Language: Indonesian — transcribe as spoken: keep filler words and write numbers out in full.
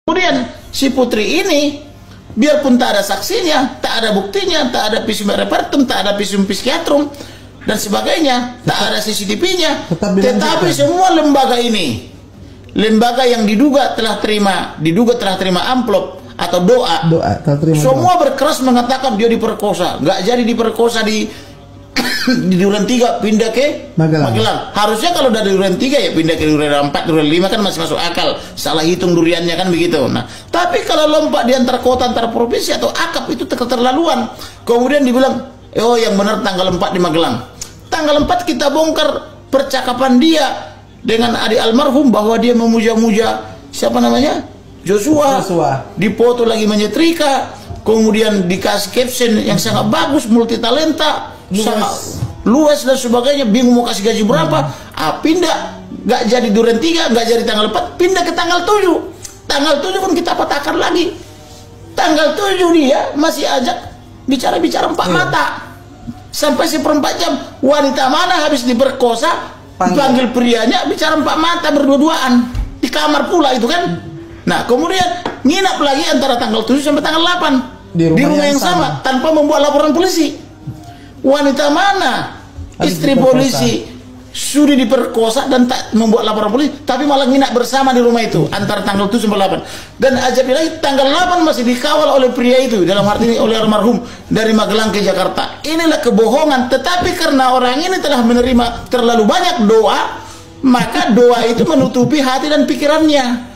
Kemudian si putri ini, biarpun tak ada saksinya, tak ada buktinya, tak ada visum repertum, tak ada visum psikiatrum dan sebagainya, tak ada C C T V-nya, tetapi semua lembaga ini, lembaga yang diduga telah terima, diduga telah terima amplop atau doa, doa semua doa. Berkeras mengatakan dia diperkosa, nggak jadi diperkosa di di Duren tiga pindah ke Magelang. Magelang. Harusnya kalau dari Duren tiga ya pindah ke Duren empat, Duren lima kan masih masuk akal. Salah hitung duriannya kan begitu. Nah, tapi kalau lompat di antar kota, antar provinsi atau akap itu keterlaluan. Kemudian dibilang, "Oh, yang benar tanggal empat di Magelang." Tanggal empat kita bongkar percakapan dia dengan adik almarhum bahwa dia memuja-muja siapa namanya? Joshua. Joshua. Dipoto lagi menyetrika, kemudian dikasih caption yang sangat bagus, multi talenta. Luas. luas dan sebagainya, bingung mau kasih gaji berapa. hmm. Ah, pindah, nggak jadi Duren tiga, nggak jadi tanggal empat, pindah ke tanggal tujuh. Tanggal tujuh pun kita patahkan lagi. Tanggal tujuh dia masih ajak bicara-bicara empat hmm. mata sampai seperempat jam. Wanita mana habis diperkosa panggil, panggil prianya bicara empat mata berdua-duaan di kamar pula itu kan. Nah, kemudian nginap lagi antara tanggal tujuh sampai tanggal delapan di rumah, di rumah yang, yang sama. sama tanpa membuat laporan polisi. Wanita mana istri polisi sudah diperkosa dan tak membuat laporan polisi, tapi malah nginap bersama di rumah itu antara tanggal tujuh sampai delapan. Dan ajab lagi tanggal delapan masih dikawal oleh pria itu, dalam arti ini oleh almarhum, dari Magelang ke Jakarta. Inilah kebohongan. Tetapi karena orang ini telah menerima terlalu banyak doa, maka doa itu menutupi hati dan pikirannya.